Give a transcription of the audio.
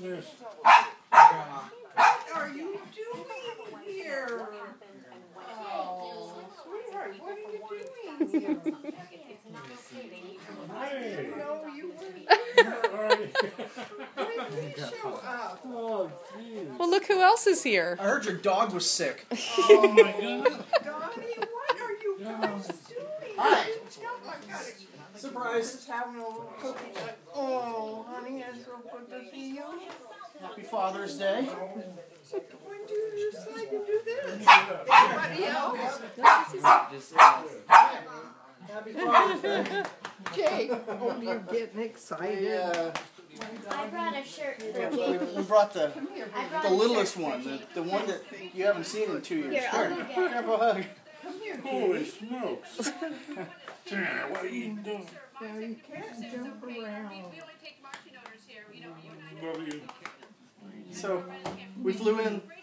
this. What are you doing here? Oh, sweetheart, what are you doing here? Hey. No, you weren't. Alright. When did you show up? Oh, jeez. Well, look who else is here. I heard your dog was sick. Oh my God. Donnie, what are you guys doing? Hi. Oh my God. Surprise. Just having a little cookie nut. Oh, honey, it's so good to see you. Happy Father's Day. When did you decide to do this? Anybody else? Happy Father's Day. Jake, oh, you're getting excited. I brought a shirt for We brought the I brought the a littlest shirt for one, Jake. the one that you haven't seen in 2 years. Here, I'll go get it. Grandpa, hug. Come here, Holy Jake. smokes. Tanner, what are you doing? Now you can't jump around. Love you. So, we flew in